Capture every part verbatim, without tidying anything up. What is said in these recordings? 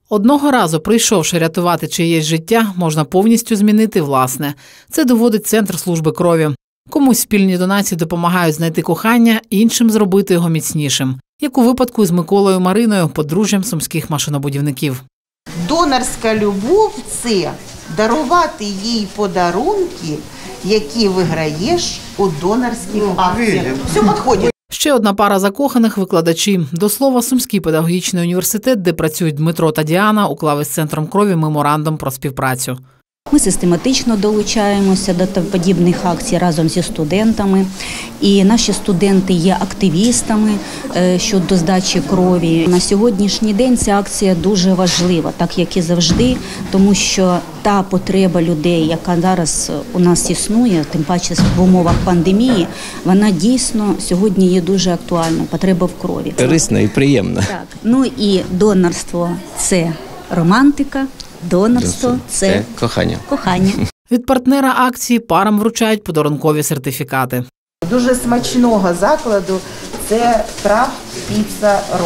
Одного разу, прийшовши рятувати чиєсь життя, можна повністю змінити власне. Це доводить Центр служби крові. Комусь спільні донації допомагають знайти кохання, іншим зробити його міцнішим. Як у випадку з Миколою Мариною, подружжям сумських машинобудівників. Донорська любов – це дарувати їй подарунки, які виграєш у донорських акціях. Все підходить. Ще одна пара закоханих – викладачі. До слова, Сумський педагогічний університет, де працюють Дмитро та Діана, уклав із Центром крові меморандум про співпрацю. Ми систематично долучаємося до подібних акцій разом зі студентами. І наші студенти є активістами щодо здачі крові. На сьогоднішній день ця акція дуже важлива, так як і завжди, тому що та потреба людей, яка зараз у нас існує, тим паче в умовах пандемії, вона дійсно сьогодні є дуже актуальна, потреба в крові. Корисна і приємна. Так. Ну і донорство – це романтика. Донорство – це, це кохання. кохання. Від партнера акції парам вручають подарункові сертифікати. Дуже смачного закладу – це Крафт Піца Рол.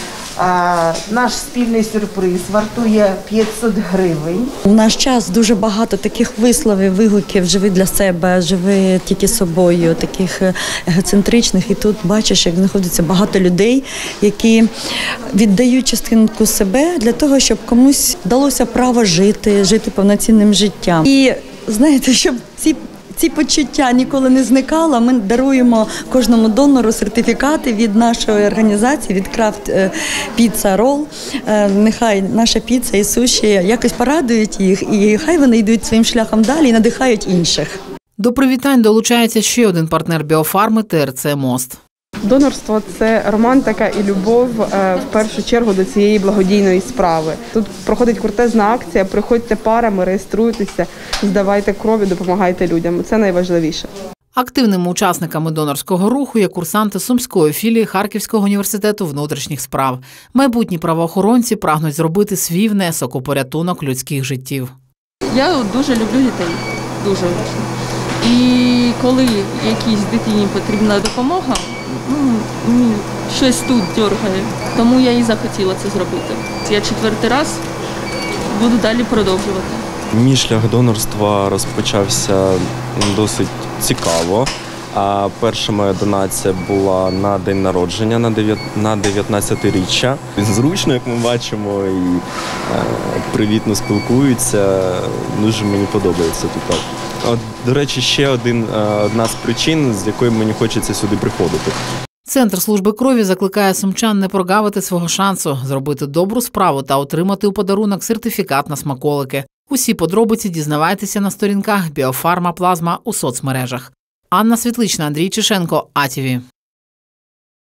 А наш спільний сюрприз вартує п'ятсот гривень. У наш час дуже багато таких висловів, вигуків «живи для себе», «живи тільки собою», таких егоцентричних. І тут бачиш, як знаходиться багато людей, які віддають частинку себе для того, щоб комусь вдалося право жити, жити повноцінним життям. І знаєте, щоб ці Ці почуття ніколи не зникало. Ми даруємо кожному донору сертифікати від нашої організації, від Крафт Піца Рол. Нехай наша піца і суші якось порадують їх, і хай вони йдуть своїм шляхом далі і надихають інших. До привітань долучається ще один партнер біофарми – Те Ер Це Мост. Донорство – це романтика і любов в першу чергу до цієї благодійної справи. Тут проходить крутезна акція, приходьте парами, реєструйтеся, здавайте кров і допомагайте людям. Це найважливіше. Активними учасниками донорського руху є курсанти Сумської філії Харківського університету внутрішніх справ. Майбутні правоохоронці прагнуть зробити свій внесок у порятунок людських життів. Я дуже люблю дітей, дуже. І коли якійсь дитині потрібна допомога, ну, щось тут дергає, тому я і захотіла це зробити. Я четвертий раз буду далі продовжувати. Мій шлях донорства розпочався досить цікаво. А перша моя донація була на день народження, на дев'ятнадцятиріччя. Зручно, як ми бачимо, і привітно спілкуються. Дуже мені подобається тут. От, до речі, ще один, одна з причин, з якої мені хочеться сюди приходити. Центр служби крові закликає сумчан не прогавити свого шансу, зробити добру справу та отримати у подарунок сертифікат на смаколики. Усі подробиці дізнавайтеся на сторінках Біофарма Плазма у соцмережах. Анна Світлична, Андрій Чешенко, А Ті Ві.